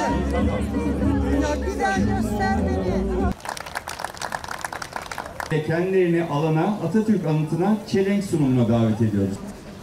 Ya bir daha göster beni. Kendilerini alana, Atatürk anıtına çelenk sunumuna davet ediyoruz.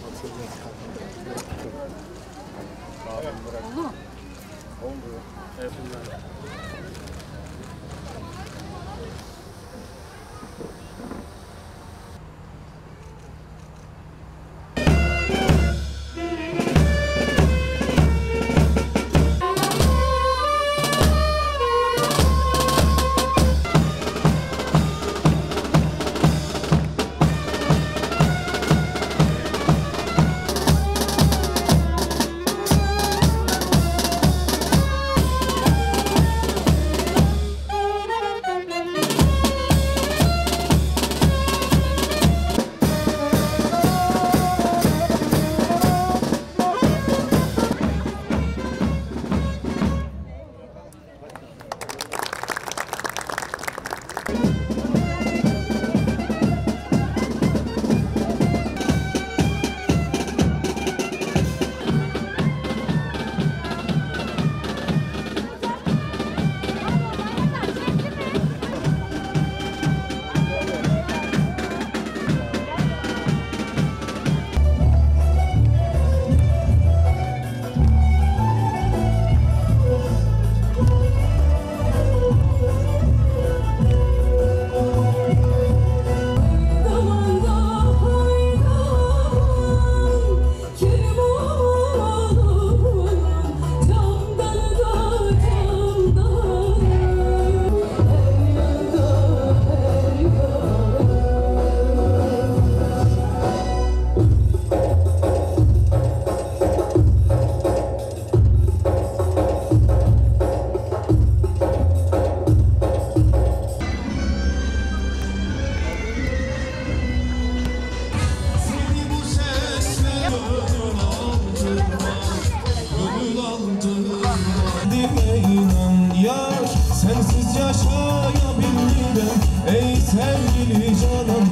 Sensiz yaşayabilirim ey sevgili canım.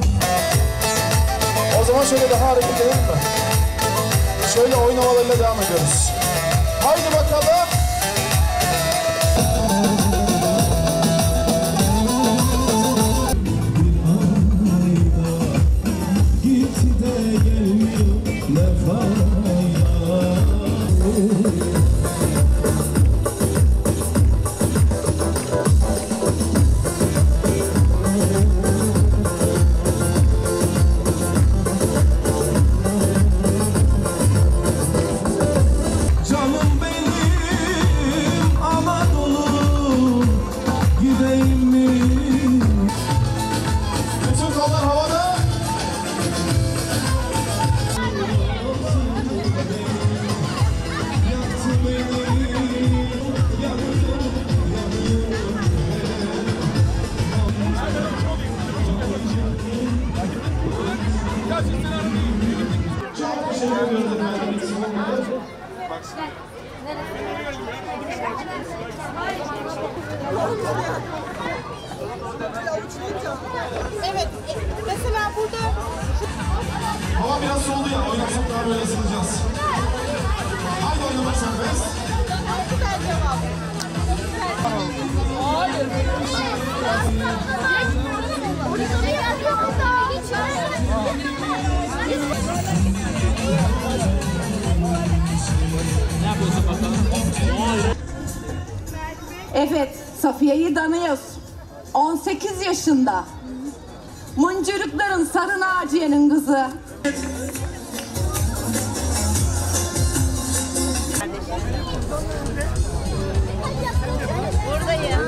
O zaman şöyle daha hareket edelim mi? Şöyle oynamalarıyla devam ediyoruz. Haydi bakalım. Gitti de gelmiyor ne fayda. Evet, mesela burada... Hava biraz soğudu ya, oynasak daha böyle ısınacağız. Haydi oynamak serbest. Çok güzel cevap. Hayır. Evet, Safiye'yi tanıyoruz. 18 yaşında. Mıncırıkların Sarı Naciye'nin kızı. Buradayım.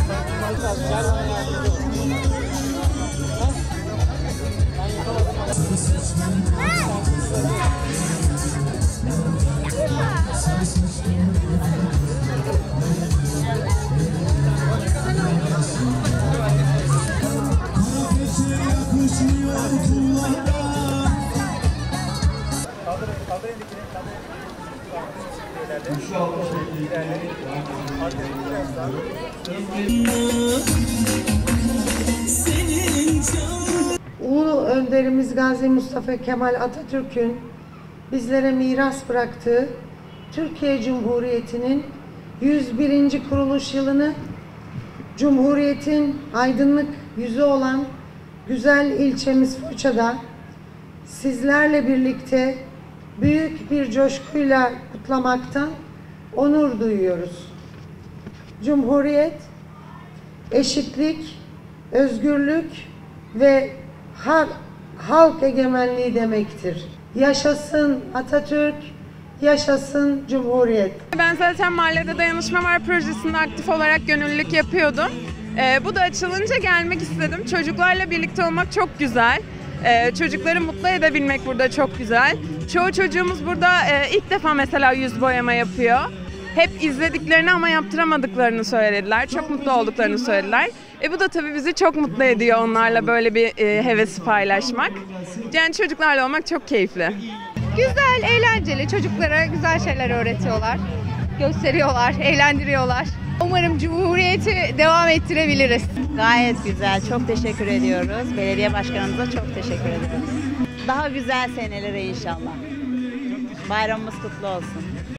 Ulu önderimiz Gazi Mustafa Kemal Atatürk'ün bizlere miras bıraktığı Türkiye Cumhuriyeti'nin 101. kuruluş yılını Cumhuriyet'in aydınlık yüzü olan güzel ilçemiz Foça'da sizlerle birlikte büyük bir coşkuyla kutlamaktan onur duyuyoruz. Cumhuriyet, eşitlik, özgürlük ve halk egemenliği demektir. Yaşasın Atatürk, yaşasın Cumhuriyet. Ben zaten Mahallede Dayanışma Var projesinde aktif olarak gönüllülük yapıyordum. Bu da açılınca gelmek istedim. Çocuklarla birlikte olmak çok güzel. Çocukları mutlu edebilmek burada çok güzel. Çoğu çocuğumuz burada ilk defa mesela yüz boyama yapıyor. Hep izlediklerini ama yaptıramadıklarını söylediler. Çok mutlu olduklarını söylediler. Bu da tabii bizi çok mutlu ediyor onlarla böyle bir hevesi paylaşmak. Yani çocuklarla olmak çok keyifli. Güzel, eğlenceli. Çocuklara güzel şeyler öğretiyorlar, gösteriyorlar, eğlendiriyorlar. Umarım Cumhuriyeti devam ettirebiliriz. Gayet güzel. Çok teşekkür ediyoruz. Belediye başkanımıza çok teşekkür ediyoruz. Daha güzel senelere inşallah. Bayramımız kutlu olsun.